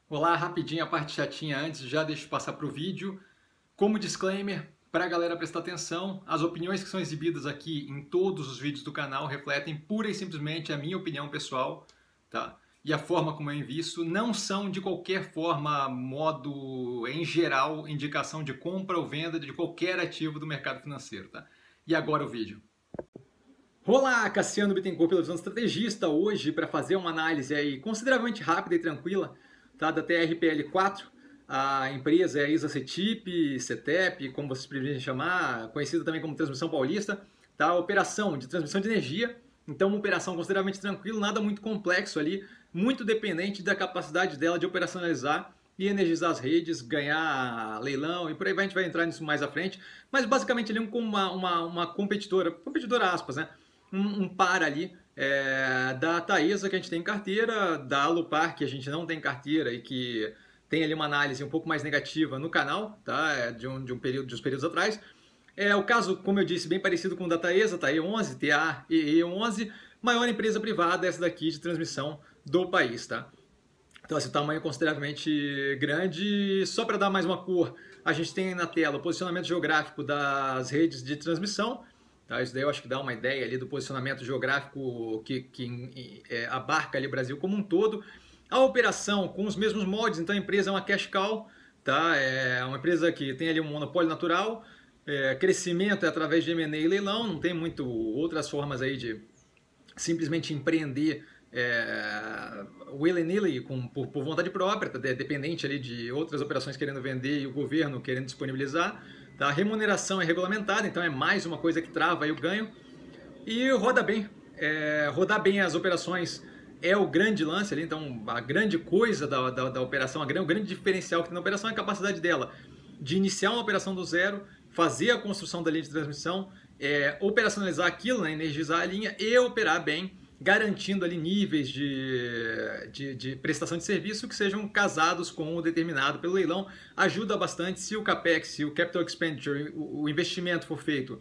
Olá, rapidinho a parte chatinha antes, já deixo eu passar para o vídeo. Como disclaimer, para a galera prestar atenção, as opiniões que são exibidas aqui em todos os vídeos do canal refletem pura e simplesmente a minha opinião pessoal, tá? E a forma como eu invisto não são de qualquer forma, modo, em geral, indicação de compra ou venda de qualquer ativo do mercado financeiro, tá? E agora o vídeo. Olá, Cassiano Bittencourt, pela visão estrategista, hoje para fazer uma análise aí consideravelmente rápida e tranquila, tá, da TRPL4, a empresa é a ISA-CETIP, CETEP, como vocês preferem chamar, conhecida também como Transmissão Paulista, tá, operação de transmissão de energia, então uma operação consideravelmente tranquila, nada muito complexo ali, muito dependente da capacidade dela de operacionalizar e energizar as redes, ganhar leilão e por aí vai, a gente vai entrar nisso mais à frente, mas basicamente ele é uma competidora aspas, né? Um par ali da Taesa que a gente tem em carteira, da Alupar que a gente não tem em carteira e que tem ali uma análise um pouco mais negativa no canal, tá? De um período, de uns períodos atrás. É o caso, como eu disse, bem parecido com o da Taesa, TAE11, TAEE11, maior empresa privada essa daqui de transmissão do país, tá? Então, esse tamanho é consideravelmente grande. Só para dar mais uma cor, a gente tem na tela o posicionamento geográfico das redes de transmissão. Tá? Isso daí eu acho que dá uma ideia ali do posicionamento geográfico que abarca ali o Brasil como um todo. A operação com os mesmos moldes, então a empresa é uma cash cow, tá? É uma empresa que tem ali um monopólio natural, crescimento é através de M&A e leilão, não tem muito outras formas aí de simplesmente empreender willy-nilly, por vontade própria, tá? Dependente ali de outras operações querendo vender e o governo querendo disponibilizar. Tá? A remuneração é regulamentada, então é mais uma coisa que trava aí o ganho. E roda bem. Rodar bem as operações é o grande lance ali, então a grande coisa da operação, o grande diferencial que tem na operação é a capacidade dela de iniciar uma operação do zero, fazer a construção da linha de transmissão, operacionalizar aquilo, né, energizar a linha e operar bem, garantindo ali níveis de prestação de serviço que sejam casados com o determinado pelo leilão. Ajuda bastante se o CAPEX, se o Capital Expenditure, o investimento for feito,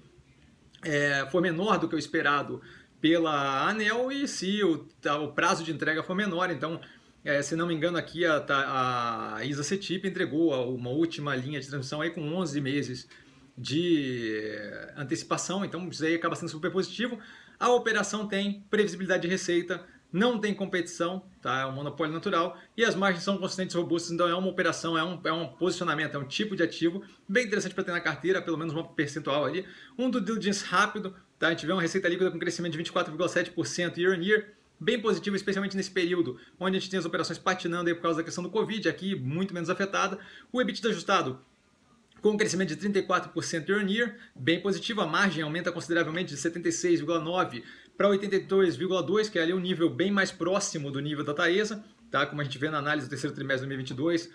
for menor do que o esperado pela ANEEL e se o prazo de entrega for menor. Então, se não me engano, aqui a ISA-CETIP entregou uma última linha de transmissão aí com 11 meses de antecipação, então isso aí acaba sendo super positivo. A operação tem previsibilidade de receita, não tem competição, tá? É um monopólio natural e as margens são consistentes e robustas, então é uma operação, é um posicionamento, é um tipo de ativo bem interessante para ter na carteira, pelo menos uma percentual ali. Um due diligence rápido, tá? A gente vê uma receita líquida com crescimento de 24,7% year on year, bem positivo, especialmente nesse período onde a gente tem as operações patinando aí por causa da questão do Covid, aqui muito menos afetada. O EBITDA ajustado com um crescimento de 34% year on year, bem positivo, a margem aumenta consideravelmente de 76,9% para 82,2%, que é ali um nível bem mais próximo do nível da Taesa, tá? Como a gente vê na análise do terceiro trimestre de 2022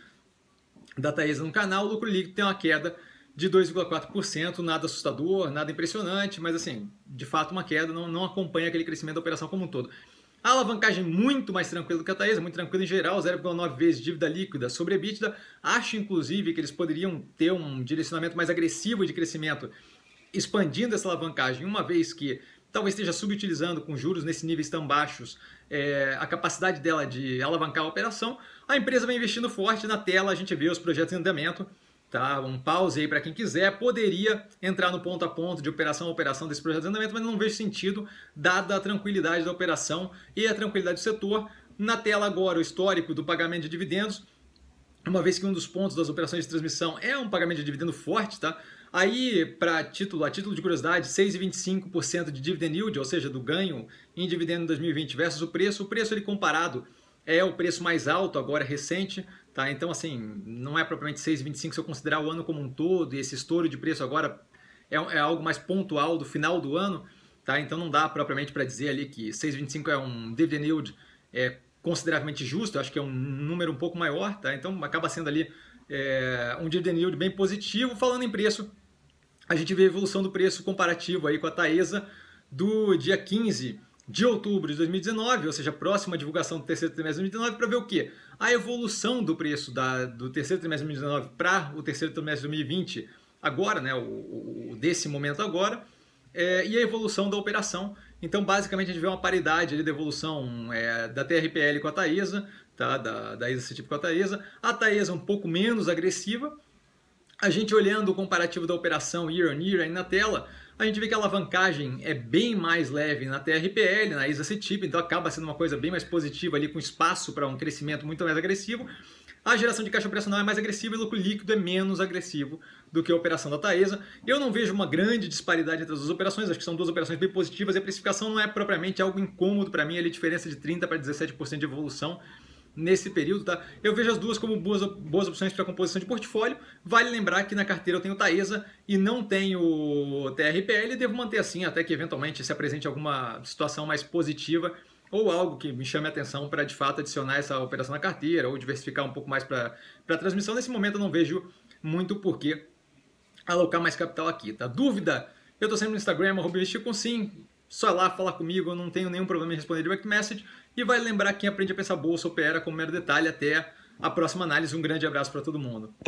da Taesa no canal, o lucro líquido tem uma queda de 2,4%, nada assustador, nada impressionante, mas assim, de fato uma queda, não acompanha aquele crescimento da operação como um todo. A alavancagem muito mais tranquila do que a Taesa, muito tranquila em geral, 0,9 vezes dívida líquida sobre EBITDA. Acho, inclusive, que eles poderiam ter um direcionamento mais agressivo de crescimento, expandindo essa alavancagem, uma vez que talvez esteja subutilizando com juros nesses níveis tão baixos a capacidade dela de alavancar a operação. A empresa vem investindo forte, na tela a gente vê os projetos em andamento. Tá, um pause aí para quem quiser, poderia entrar no ponto a ponto de operação a operação desse projeto de andamento, mas não vejo sentido, dada a tranquilidade da operação e a tranquilidade do setor. Na tela agora o histórico do pagamento de dividendos, uma vez que um dos pontos das operações de transmissão é um pagamento de dividendo forte, tá? Aí, a título de curiosidade, 6,25% de dividend yield, ou seja, do ganho em dividendo em 2020 versus o preço ele comparado é o preço mais alto agora recente, tá? Então assim, não é propriamente 6,25 se eu considerar o ano como um todo, e esse estouro de preço agora é algo mais pontual do final do ano, tá? Então não dá propriamente para dizer ali que 6,25 é um dividend yield consideravelmente justo, eu acho que é um número um pouco maior, tá? Então acaba sendo ali um dividend yield bem positivo. Falando em preço, a gente vê a evolução do preço comparativo aí com a Taesa do dia 15 de outubro de 2019, ou seja, próxima divulgação do terceiro trimestre de 2019, para ver o quê? A evolução do preço do terceiro trimestre de 2019 para o terceiro trimestre de 2020, agora, né, desse momento agora, e a evolução da operação. Então, basicamente, a gente vê uma paridade ali da evolução da TRPL com a Taesa, tá? da ISA-CETIP com a Taesa. A Taesa um pouco menos agressiva. A gente olhando o comparativo da operação year on year aí na tela, a gente vê que a alavancagem é bem mais leve na TRPL, na ISA-CETIP, então acaba sendo uma coisa bem mais positiva ali, com espaço para um crescimento muito mais agressivo. A geração de caixa operacional é mais agressiva e o lucro líquido é menos agressivo do que a operação da Taesa. Eu não vejo uma grande disparidade entre as duas operações, acho que são duas operações bem positivas e a precificação não é propriamente algo incômodo para mim, ali diferença de 30% para 17% de evolução nesse período, tá? Eu vejo as duas como boas opções para composição de portfólio. Vale lembrar que na carteira eu tenho Taesa e não tenho TRPL, e devo manter assim até que eventualmente se apresente alguma situação mais positiva ou algo que me chame a atenção para de fato adicionar essa operação na carteira ou diversificar um pouco mais para a transmissão. Nesse momento eu não vejo muito porquê alocar mais capital aqui, tá? Dúvida? Eu estou sempre no Instagram, @investircomsim. Só ir lá falar comigo, eu não tenho nenhum problema em responder direct message. E vai lembrar quem aprende a pensar bolsa opera com mero detalhe. Até a próxima análise. Um grande abraço para todo mundo.